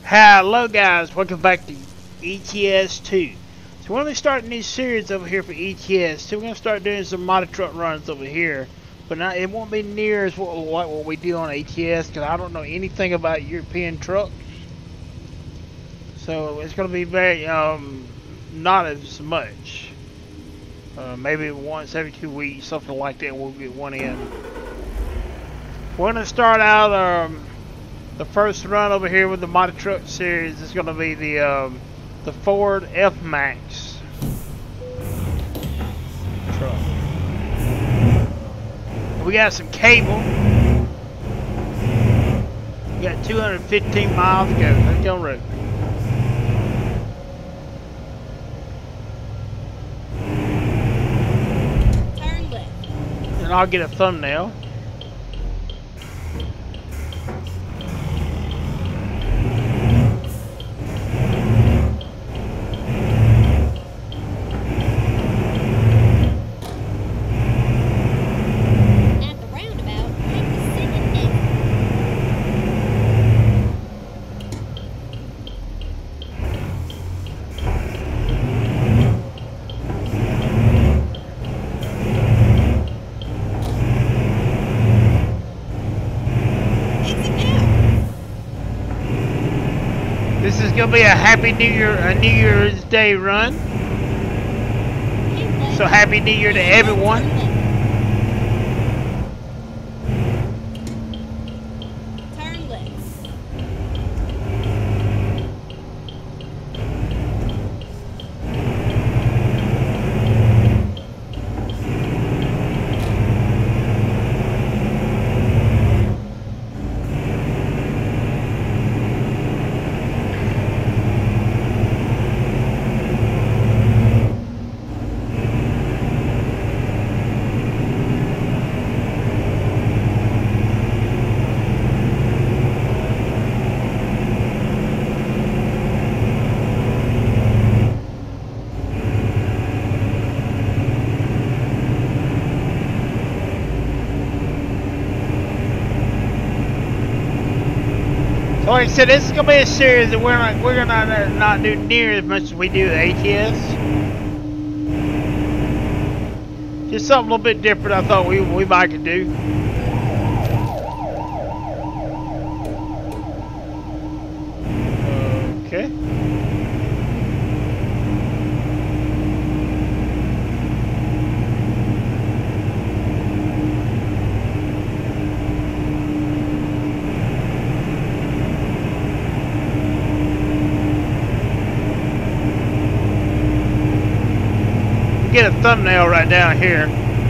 Hello guys, welcome back to ETS2. So we're going to be starting this series over here for ETS. So we're going to start doing some modded truck runs over here. But not, it won't be near as what we do on ETS because I don't know anything about European trucks. So it's going to be very, not as much. Maybe once every 2 weeks, something like that, we'll get one in. We're going to start out, the first run over here with the modded truck series is going to be the Ford F-Max truck. We got some cable. We got 215 miles to go. Let's go on road. Turn left. And I'll get a thumbnail. This is gonna be a Happy New Year's Day run. So Happy New Year to everyone. Turn left. So like I said, this is gonna be a series that we're gonna not do near as much as we do at ATS. Just something a little bit different. I thought we might could do. Okay. Get a thumbnail right down here.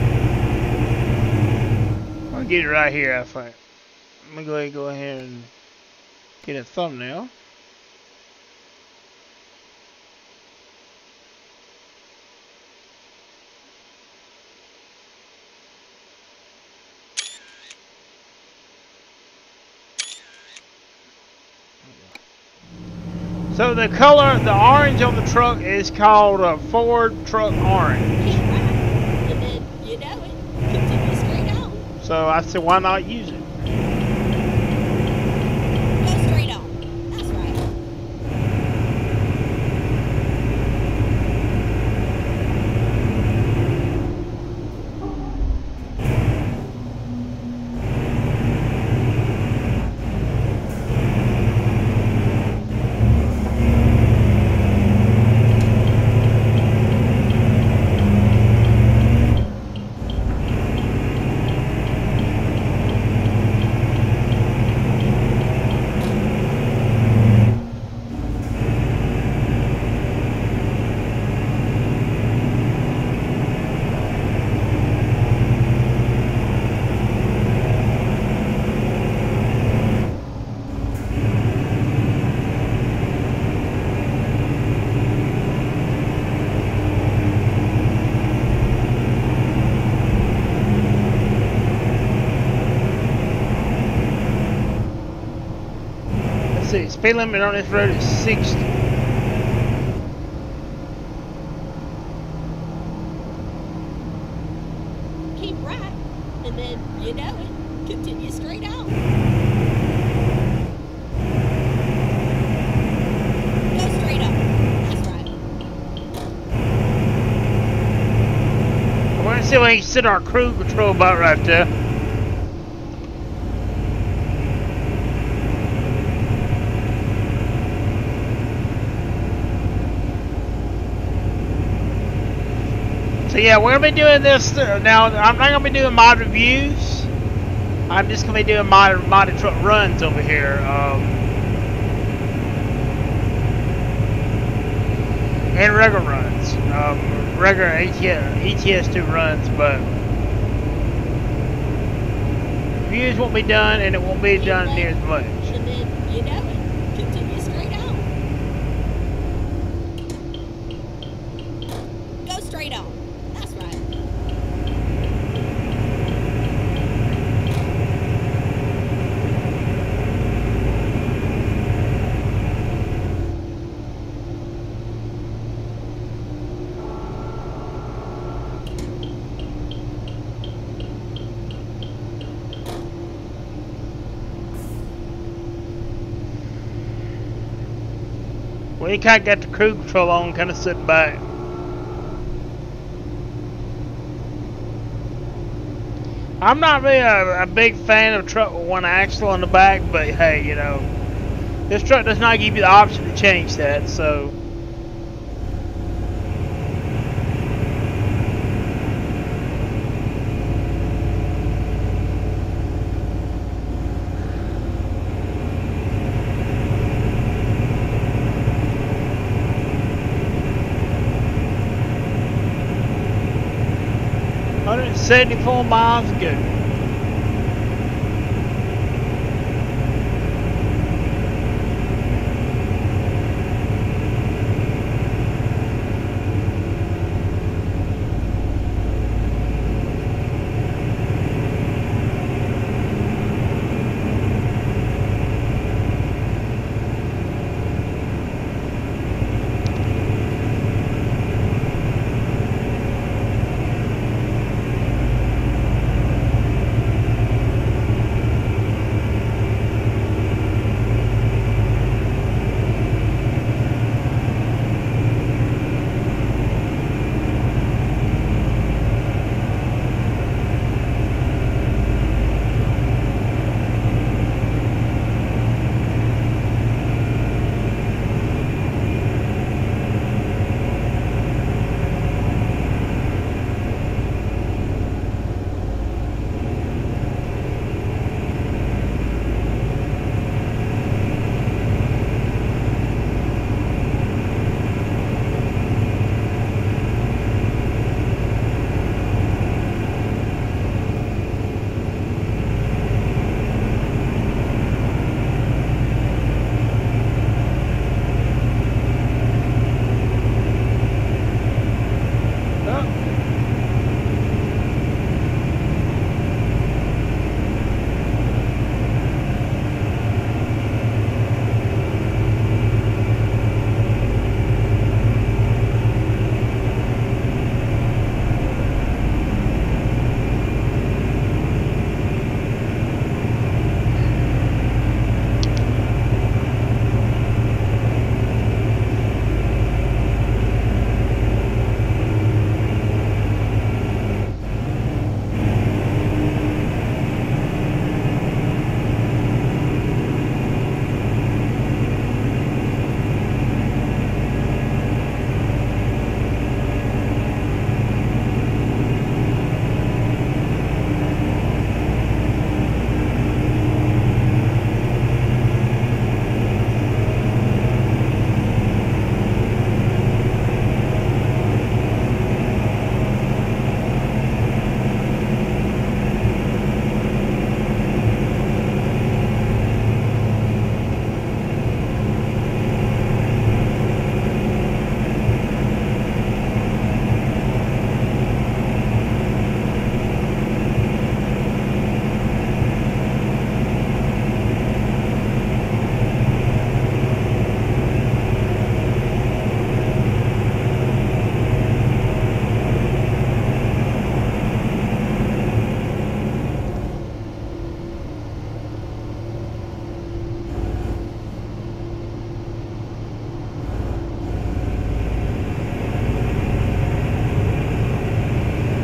I'll get it right here, I think. Let me go ahead and get a thumbnail. So the color, the orange on the truck is called a Ford Truck Orange. Keep right, and then you know it. Continue straight on. So I said, why not use it? Go straight on. That's right. See, speed limit on this road is 60. Keep right, and then you know it. Continue straight on. see if we can sit our crew control boat right there. So yeah, we're gonna be doing this now. I'm not gonna be doing mod reviews. I'm just gonna be doing modded truck runs over here. And regular runs, regular ETS2 runs, but reviews won't be done, and it won't be done near as much. And then, you know it. Continue straight on. Go straight on. That's right. We kind of got the crew control on, kind of sitting back. I'm not really a big fan of a truck with one axle on the back, but hey, you know, this truck does not give you the option to change that, so. $174 miles ago.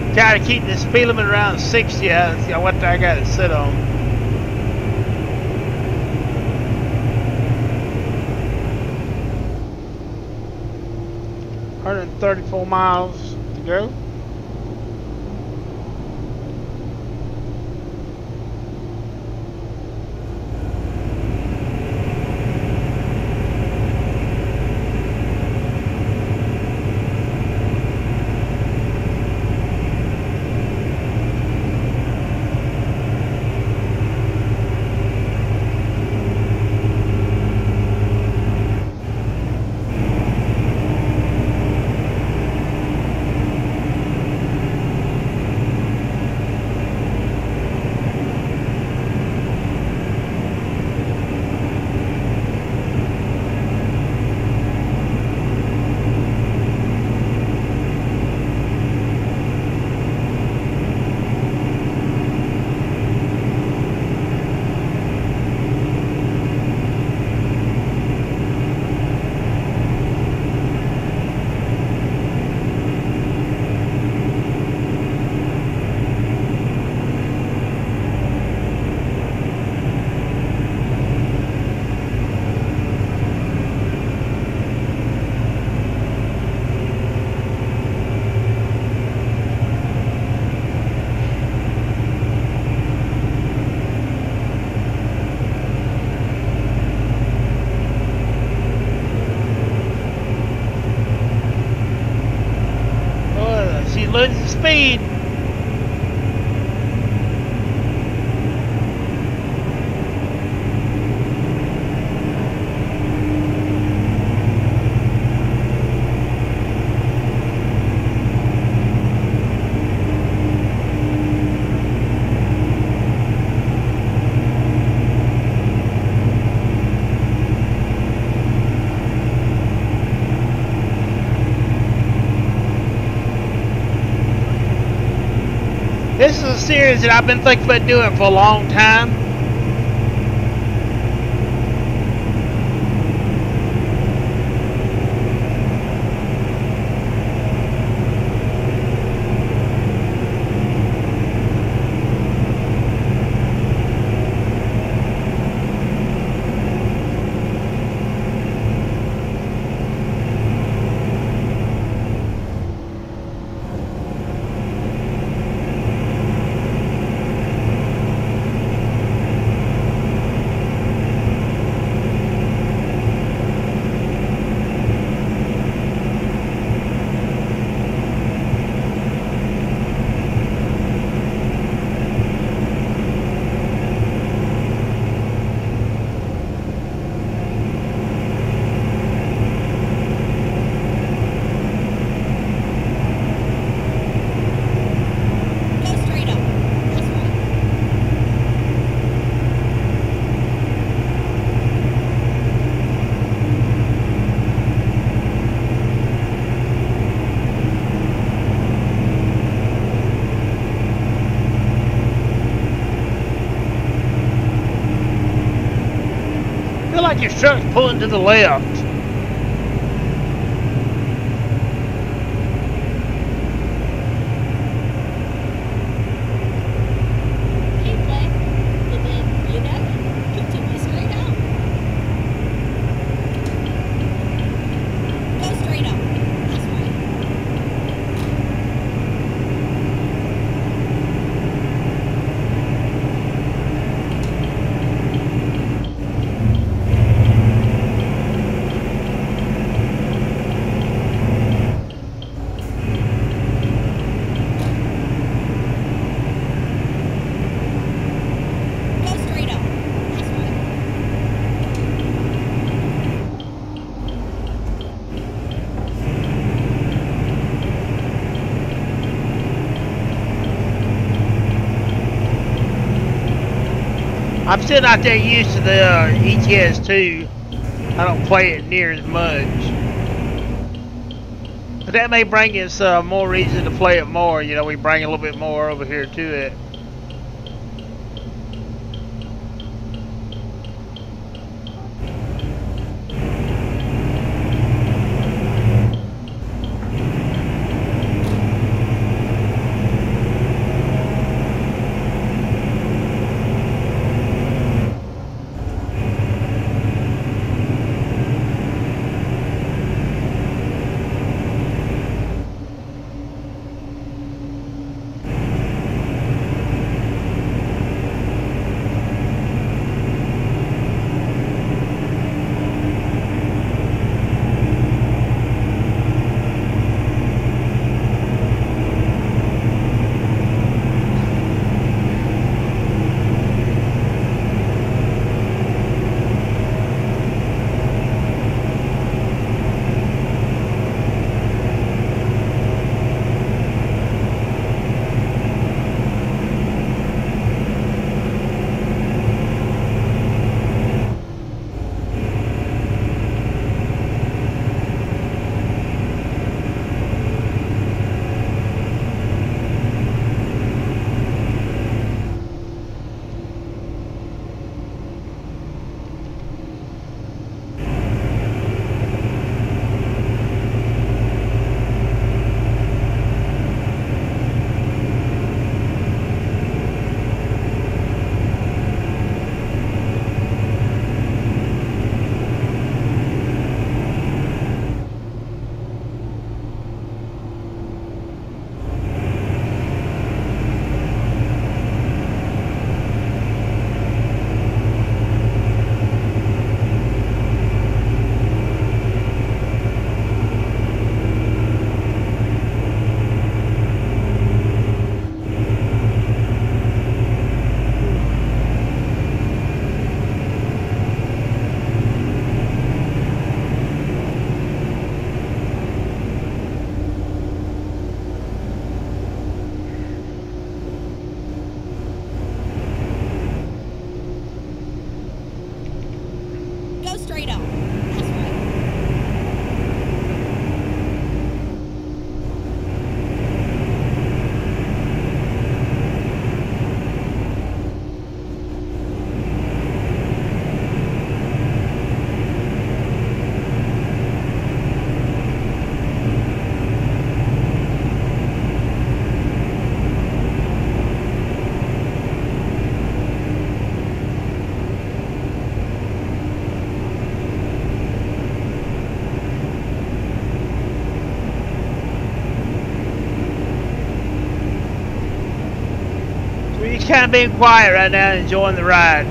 Try to keep the speed limit around 60. That's what I got it set on. 134 miles to go. Losing speed. This is a series that I've been thinking about doing for a long time. I feel like your truck's pulling to the left. Keep left, and then, you know, continue straight on. Go straight on. That's right. Go straight on. That's right. I'm still not that used to the ETS2. I don't play it near as much. But that may bring us more reason to play it more. You know, we bring a little bit more over here to it. kind of being quiet right now, enjoying the ride.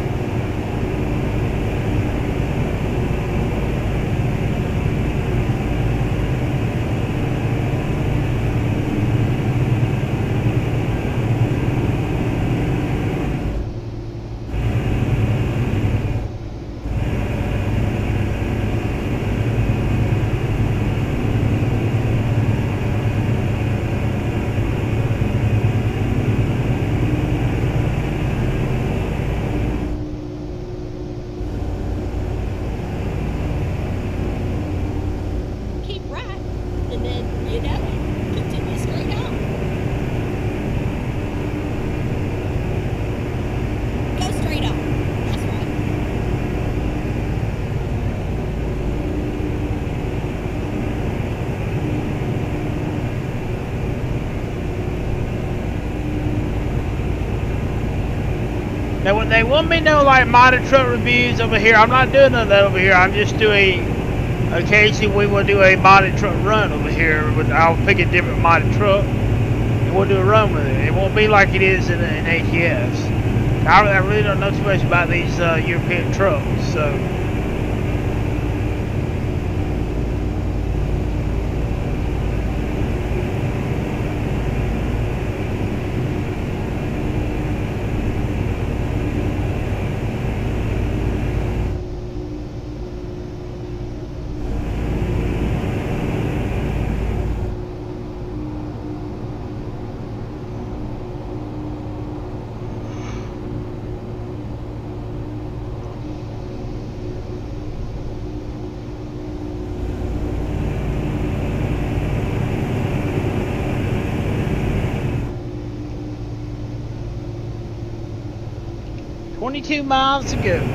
Keep right, and then you know it. Continue straight on. Go straight on. That's right. Now, when they want me to know like modded truck reviews over here, I'm not doing none of that over here. I'm just doing. Occasionally, we will do a modded truck run over here. I'll pick a different modded truck and we'll do a run with it. It won't be like it is in ATS. I really don't know too much about these European trucks, so. "22 miles to go."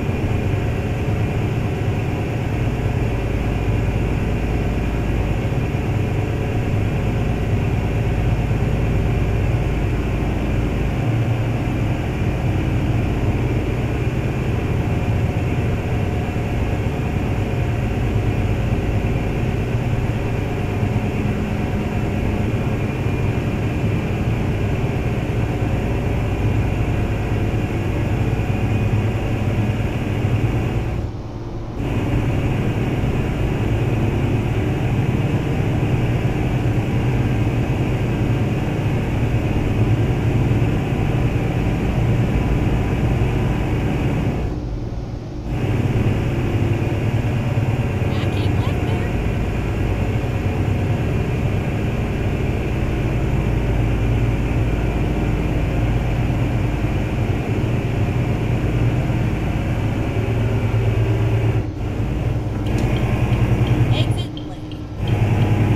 I keep left there. Exit left.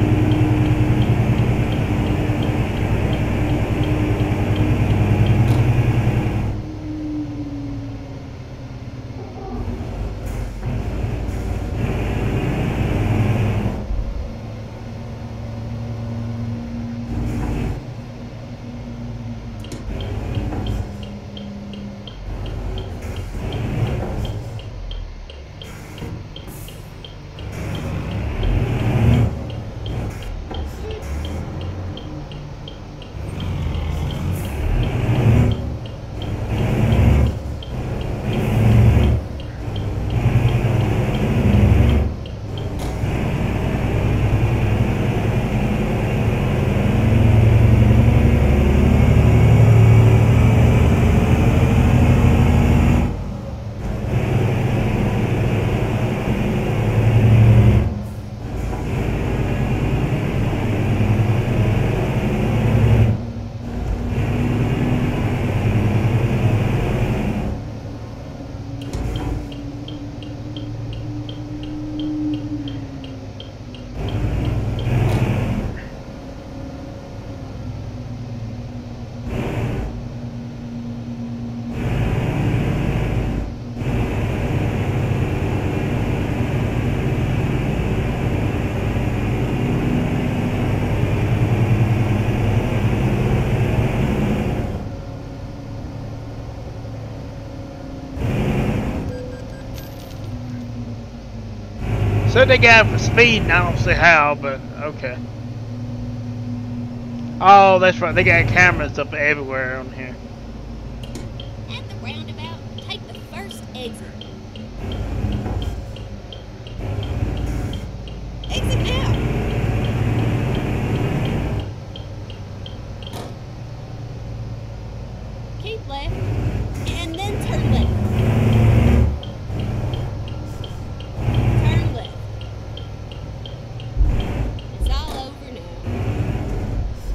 So they got for speed, and I don't see how, but okay. Oh, that's right. They got cameras up everywhere on here. exit. Exit now. Keep left, and then turn left. Turn left. It's all over now.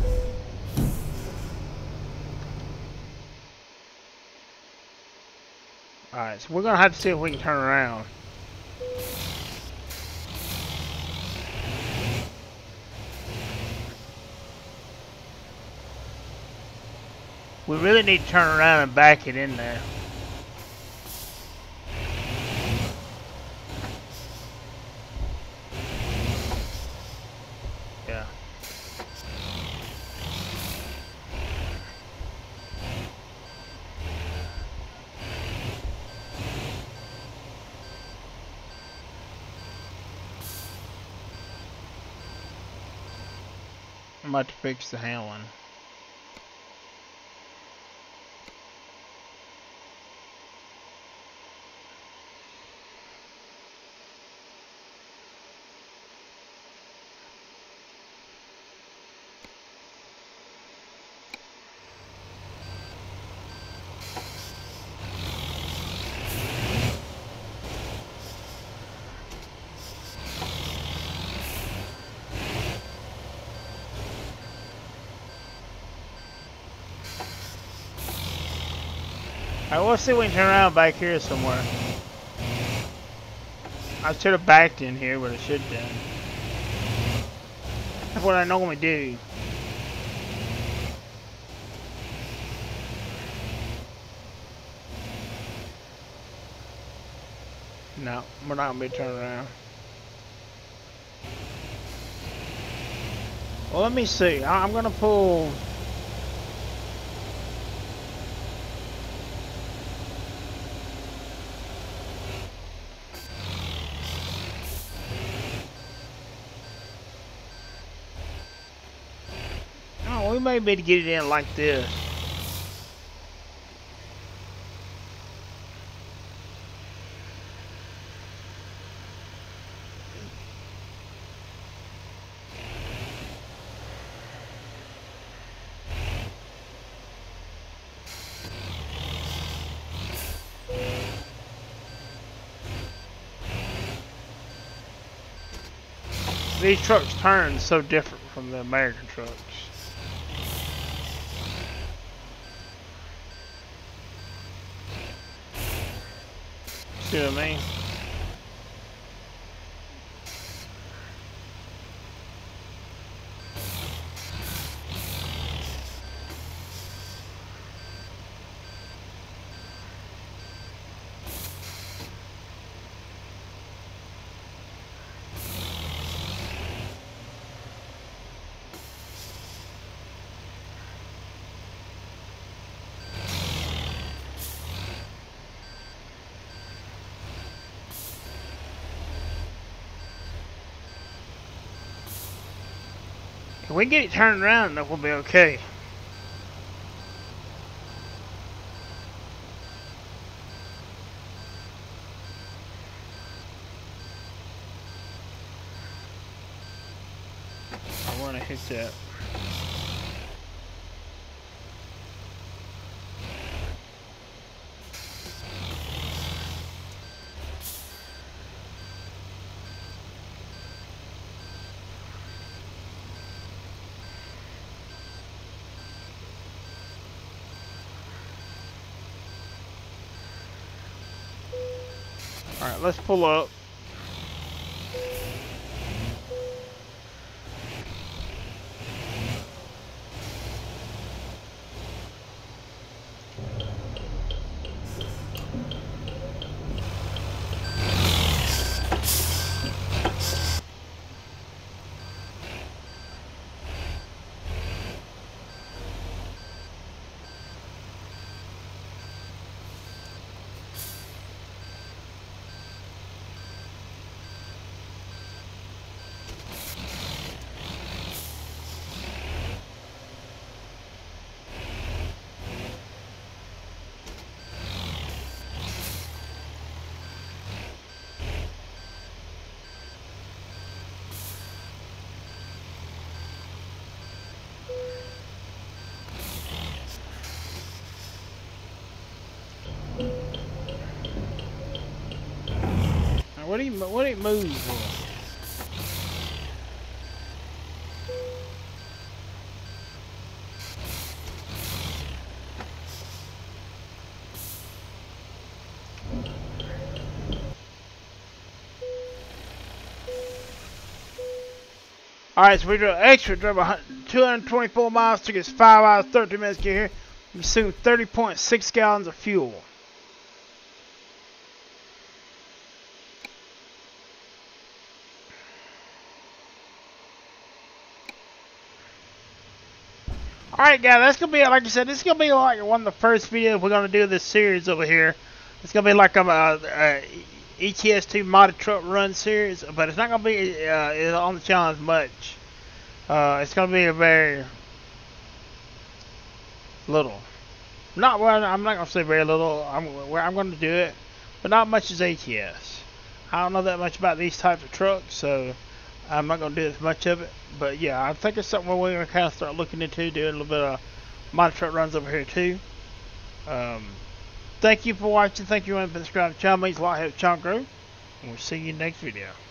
Alright, so we're gonna have to see if we can turn around. We really need to turn around and back it in there. Yeah. I'm about to fix the handling. Alright, we'll see if we can turn around back here somewhere. I should have backed in here, but I should have done. That's what I normally do. No, we're not gonna be turning around. Well, let me see. I'm gonna pull. Oh, we may be able to get it in like this. These trucks turn so different from the American trucks. See what I mean? If we get it turned around, that will be okay. I want to hit that. Alright, let's pull up. What do you move for? Alright, so we drove 224 miles, took us 5 hours, 13 minutes to get here. We consumed 30.6 gallons of fuel. Alright guys, that's gonna be, like I said, this is gonna be like one of the first videos we're gonna do this series over here. It's gonna be like a ETS2 modded truck run series, but it's not gonna be on the channel as much. It's gonna be a very little. Not well, I'm not gonna say very little. I'm gonna do it, but not much as ATS. I don't know that much about these types of trucks, so I'm not gonna do as much of it. But yeah, I think it's something we're gonna kind of start looking into, doing a little bit of modded truck runs over here too. Thank you for watching. Thank you for subscribing to the channel. It means a lot to help the channel grow. And we'll see you next video.